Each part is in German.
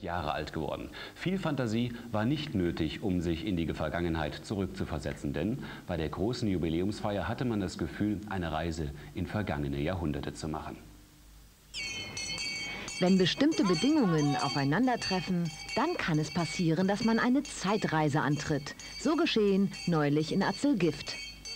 Jahre alt geworden. Viel Fantasie war nicht nötig, um sich in die Vergangenheit zurückzuversetzen, denn bei der großen Jubiläumsfeier hatte man das Gefühl, eine Reise in vergangene Jahrhunderte zu machen. Wenn bestimmte Bedingungen aufeinandertreffen, dann kann es passieren, dass man eine Zeitreise antritt. So geschehen neulich in Atzelgift.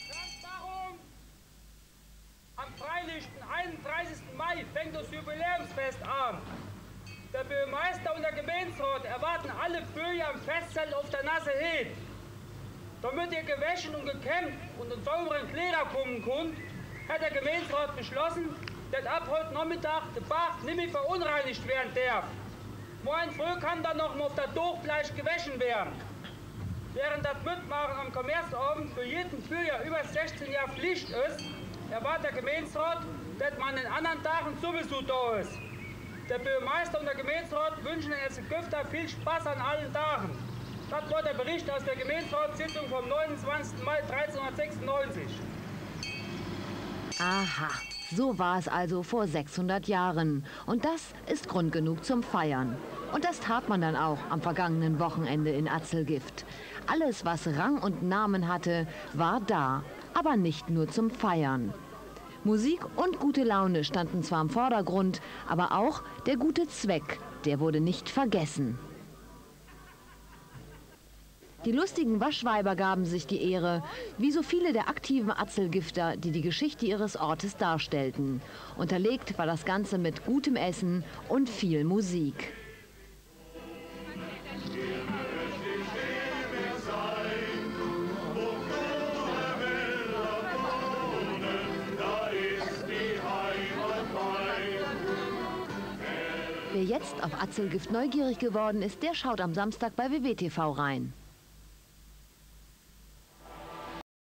Am freilichten 31. Mai fängt das Jubiläumsfest an. Der Bürgermeister und der Gemeinderat erwarten alle Bürger am Festzelt auf der Nasse Heet. Damit ihr gewaschen und gekämmt und in sauberen Kleider kommen könnt, hat der Gemeinderat beschlossen, dass ab heute Nachmittag der Bach nicht mehr verunreinigt werden darf. Morgen früh kann dann noch mal auf der Durchgleich gewaschen werden. Während das Mitmachen am Kommerzabend für jeden Bürger über 16 Jahre Pflicht ist, erwartet der Gemeinderat, dass man in anderen Tagen sowieso da ist. Der Bürgermeister und der Gemeinderat wünschen den Atzelgifter viel Spaß an allen Tagen. Das war der Bericht aus der Gemeinderatssitzung vom 29. Mai 1396. Aha, so war es also vor 600 Jahren. Und das ist Grund genug zum Feiern. Und das tat man dann auch am vergangenen Wochenende in Atzelgift. Alles, was Rang und Namen hatte, war da, aber nicht nur zum Feiern. Musik und gute Laune standen zwar im Vordergrund, aber auch der gute Zweck, der wurde nicht vergessen. Die lustigen Waschweiber gaben sich die Ehre, wie so viele der aktiven Atzelgifter, die die Geschichte ihres Ortes darstellten. Unterlegt war das Ganze mit gutem Essen und viel Musik. Wer jetzt auf Atzelgift neugierig geworden ist, der schaut am Samstag bei WWTV rein.